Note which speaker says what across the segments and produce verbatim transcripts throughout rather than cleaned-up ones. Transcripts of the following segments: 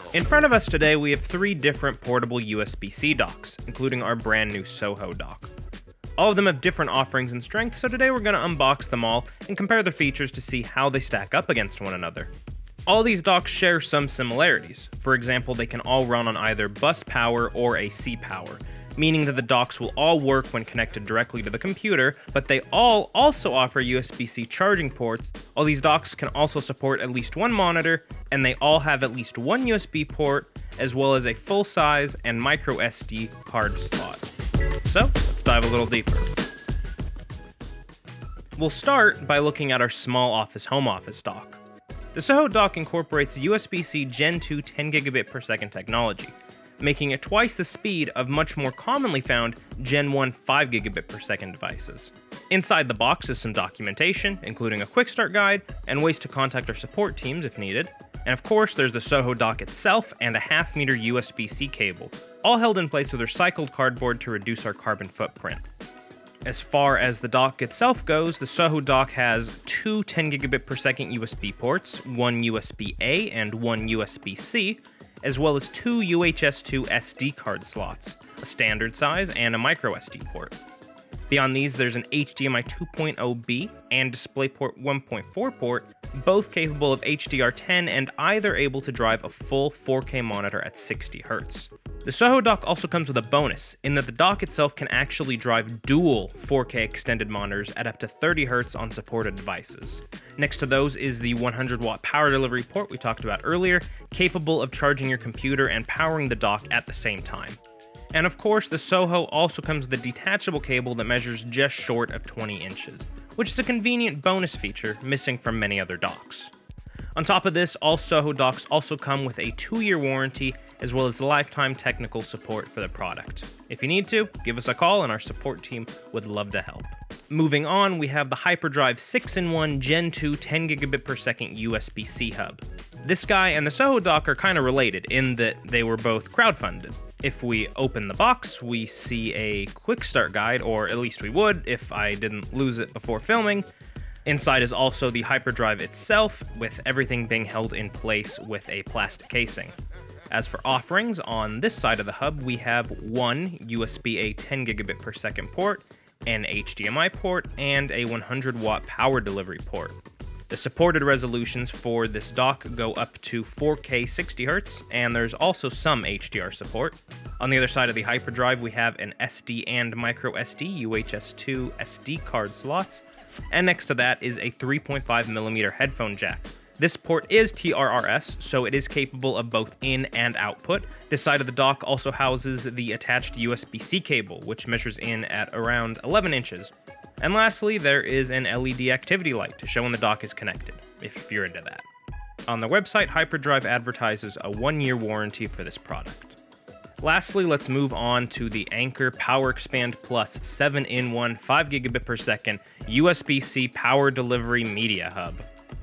Speaker 1: In front of us today, we have three different portable U S B C docks, including our brand new SOHO Dock. All of them have different offerings and strengths, so today we're going to unbox them all and compare their features to see how they stack up against one another. All these docks share some similarities. For example, they can all run on either bus power or A C power, meaning that the docks will all work when connected directly to the computer, but they all also offer U S B C charging ports. All these docks can also support at least one monitor, and they all have at least one U S B port, as well as a full-size and micro S D card slot. So, let's dive a little deeper. We'll start by looking at our small office home office dock. The SOHO Dock incorporates U S B C Gen two ten gigabit per second technology, making it twice the speed of much more commonly found Gen one five gigabit per second devices. Inside the box is some documentation, including a quick start guide and ways to contact our support teams if needed. And of course, there's the SOHO Dock itself and a half meter U S B C cable, all held in place with recycled cardboard to reduce our carbon footprint. As far as the dock itself goes, the SOHO Dock has two ten gigabit per second U S B ports, one U S B A and one U S B C, as well as two U H S two S D card slots, a standard size and a micro S D port. Beyond these, there's an H D M I two point oh B and DisplayPort one point four port, both capable of H D R ten and either able to drive a full four K monitor at sixty hertz. The SOHO Dock also comes with a bonus, in that the dock itself can actually drive dual four K extended monitors at up to thirty hertz on supported devices. Next to those is the one hundred watt power delivery port we talked about earlier, capable of charging your computer and powering the dock at the same time. And of course, the SOHO also comes with a detachable cable that measures just short of twenty inches, which is a convenient bonus feature missing from many other docks. On top of this, all SOHO docks also come with a two year warranty, as well as lifetime technical support for the product. If you need to, give us a call and our support team would love to help. Moving on, we have the HyperDrive six in one Gen two ten gigabit per second U S B C hub. This guy and the SOHO Dock are kind of related in that they were both crowdfunded. If we open the box, we see a quick start guide, or at least we would if I didn't lose it before filming. Inside is also the HyperDrive itself, with everything being held in place with a plastic casing. As for offerings, on this side of the hub, we have one U S B A ten gigabit per second port, an H D M I port, and a one hundred watt power delivery port. The supported resolutions for this dock go up to four K sixty hertz, and there's also some H D R support. On the other side of the HyperDrive, we have an S D and micro S D U H S two S D card slots, and next to that is a three point five millimeter headphone jack. This port is T R R S, so it is capable of both in and output. This side of the dock also houses the attached U S B C cable, which measures in at around eleven inches. And lastly, there is an L E D activity light to show when the dock is connected, if you're into that. On their website, HyperDrive advertises a one year warranty for this product. Lastly, let's move on to the Anker PowerExpand Plus seven in one five gigabit per second U S B C power delivery media hub.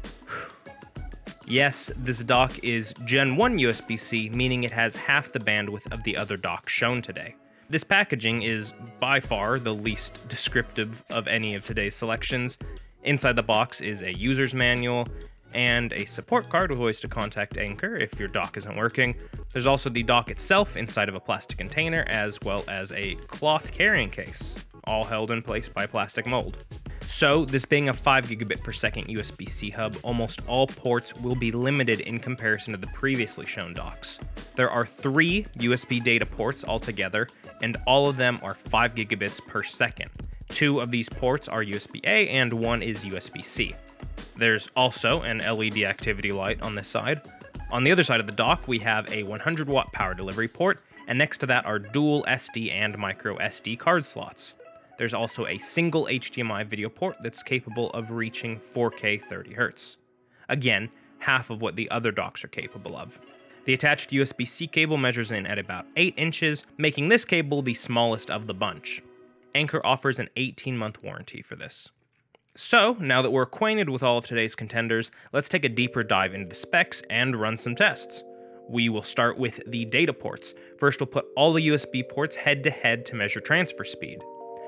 Speaker 1: Yes, this dock is Gen one U S B C, meaning it has half the bandwidth of the other docks shown today. This packaging is by far the least descriptive of any of today's selections. Inside the box is a user's manual and a support card with ways to contact Anker if your dock isn't working. There's also the dock itself inside of a plastic container, as well as a cloth carrying case, all held in place by plastic mold. So, this being a five gigabit per second U S B C hub, almost all ports will be limited in comparison to the previously shown docks. There are three U S B data ports altogether, and all of them are five gigabits per second. Two of these ports are U S B A and one is U S B C. There's also an L E D activity light on this side. On the other side of the dock, we have a one hundred watt power delivery port, and next to that are dual S D and micro S D card slots. There's also a single H D M I video port that's capable of reaching four K thirty hertz. Again, half of what the other docks are capable of. The attached U S B C cable measures in at about eight inches, making this cable the smallest of the bunch. Anker offers an eighteen month warranty for this. So, now that we're acquainted with all of today's contenders, let's take a deeper dive into the specs and run some tests. We will start with the data ports. First, we'll put all the U S B ports head to head to measure transfer speed.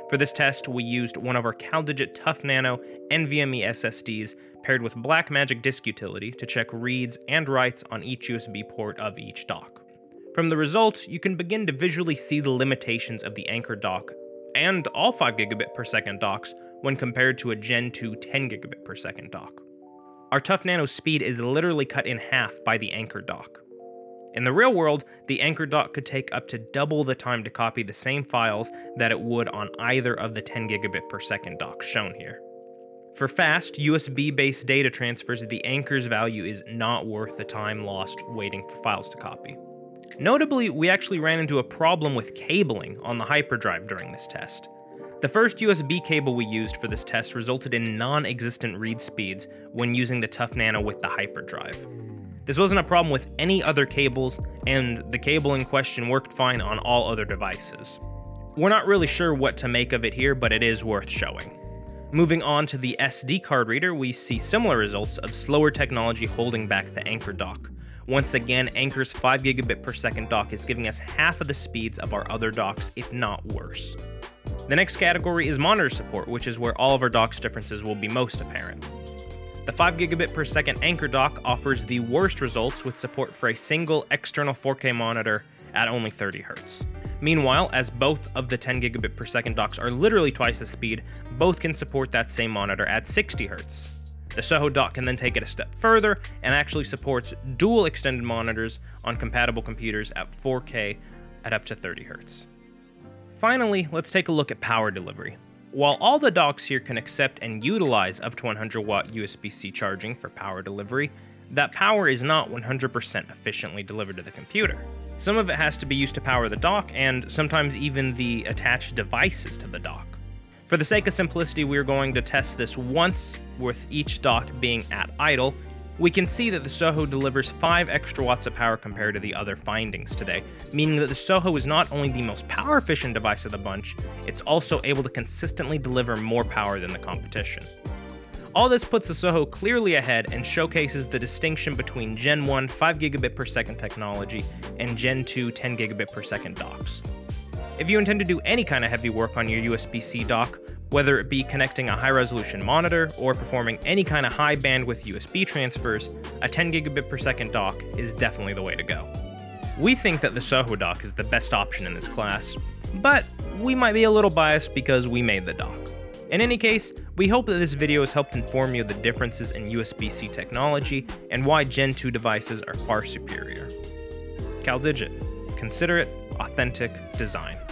Speaker 1: For this test, we used one of our CalDigit Tough Nano NVMe S S Ds paired with Blackmagic Disk Utility to check reads and writes on each U S B port of each dock. From the results, you can begin to visually see the limitations of the Anker dock and all five gigabit per second docks when compared to a Gen two ten gigabit per second dock. Our Tough Nano speed is literally cut in half by the Anker dock. In the real world, the Anker dock could take up to double the time to copy the same files that it would on either of the ten gigabit per second docks shown here. For fast, U S B-based data transfers, the Anker's value is not worth the time lost waiting for files to copy. Notably, we actually ran into a problem with cabling on the HyperDrive during this test. The first U S B cable we used for this test resulted in non-existent read speeds when using the Tough Nano with the HyperDrive. This wasn't a problem with any other cables, and the cable in question worked fine on all other devices. We're not really sure what to make of it here, but it is worth showing. Moving on to the S D card reader, we see similar results of slower technology holding back the Anker dock. Once again, Anker's five gigabit per second dock is giving us half of the speeds of our other docks, if not worse. The next category is monitor support, which is where all of our docks differences will be most apparent. The five gigabit per second Anker dock offers the worst results with support for a single external four K monitor at only thirty hertz. Meanwhile, as both of the ten gigabit per second docks are literally twice the speed, both can support that same monitor at sixty hertz. The SOHO Dock can then take it a step further and actually supports dual extended monitors on compatible computers at four K at up to thirty hertz. Finally, let's take a look at power delivery. While all the docks here can accept and utilize up to one hundred watt U S B C charging for power delivery, that power is not one hundred percent efficiently delivered to the computer. Some of it has to be used to power the dock, and sometimes even the attached devices to the dock. For the sake of simplicity, we are going to test this once, with each dock being at idle. We can see that the SOHO delivers five extra watts of power compared to the other findings today, meaning that the SOHO is not only the most power efficient device of the bunch, it's also able to consistently deliver more power than the competition. All this puts the SOHO clearly ahead and showcases the distinction between Gen one five gigabit per second technology and Gen two ten gigabit per second docks. If you intend to do any kind of heavy work on your U S B C dock, whether it be connecting a high-resolution monitor or performing any kind of high-bandwidth U S B transfers, a ten gigabit per second dock is definitely the way to go. We think that the SOHO dock is the best option in this class, but we might be a little biased because we made the dock. In any case, we hope that this video has helped inform you of the differences in U S B C technology and why Gen two devices are far superior. CalDigit. Considerate, authentic design.